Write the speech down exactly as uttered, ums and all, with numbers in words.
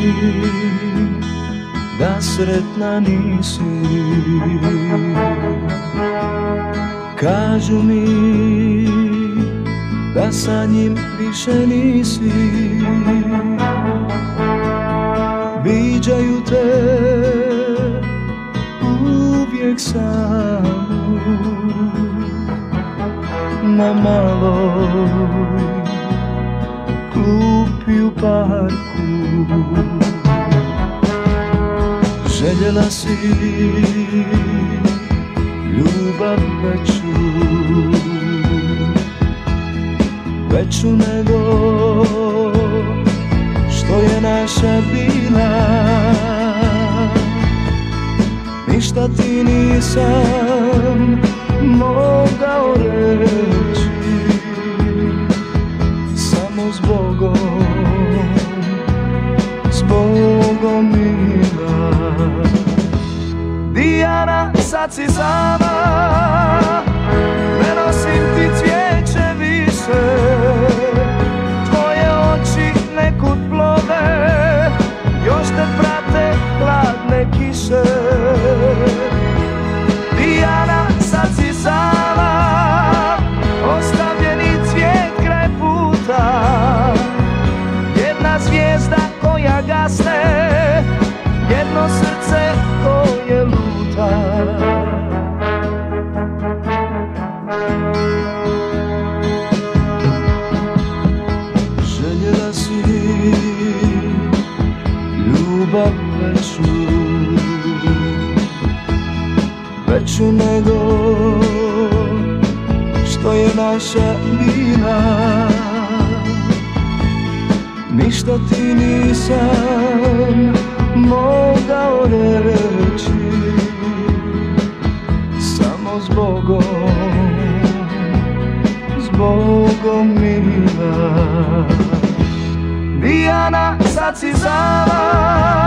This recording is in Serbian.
da sretna nisi. Kažu mi da sa njim više nisi. Viđaju te uvijek samu na maloj klupi u parku. Željela si ljubav veću, veću nego što je naša bila. Ništa ti nisam mogao reći, samo zbogom, zbogom mila. Dijana, sad si sama, ne nosim ti cvijeće više. Tvoje oči nekud plove, još te prate hladne kiše. Dijana, sad si sama, ostavljeni cvijet kraj puta. Jedna zvijezda koja gasne, jedno srce koje luta. Željela si ljubav veću, veću nego što je naša bila. Ništa ti nisam mogao reći, samo zbogom, zbogom mila. Dijana, sad si sama,